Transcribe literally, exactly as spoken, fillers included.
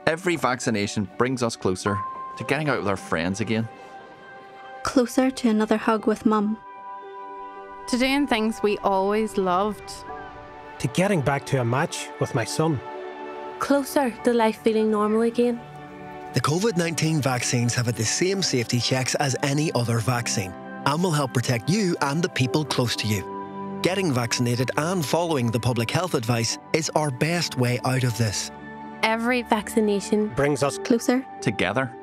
Every vaccination brings us closer to getting out with our friends again. Closer to another hug with Mum. To doing things we always loved. To getting back to a match with my son. Closer to life feeling normal again. The COVID nineteen vaccines have had the same safety checks as any other vaccine and will help protect you and the people close to you. Getting vaccinated and following the public health advice is our best way out of this. Every vaccination brings us closer together.